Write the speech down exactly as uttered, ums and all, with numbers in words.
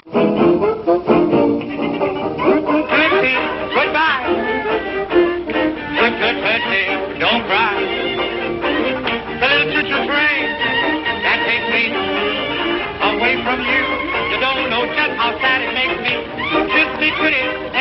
Tootsie, goodbye. Toot, toot, tootsie, don't cry. The little choo-choo train that takes me away from you. You don't know just how sad it makes me. Kiss me, pretty.